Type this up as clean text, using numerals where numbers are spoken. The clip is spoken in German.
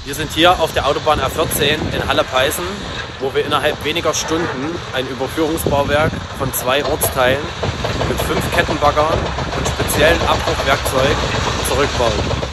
Wir sind hier auf der Autobahn R14 in Halle-Peißen, wo wir innerhalb weniger Stunden ein Überführungsbauwerk von 2 Ortsteilen mit 5 Kettenbaggern und speziellen Abbruchwerkzeug zurückbauen.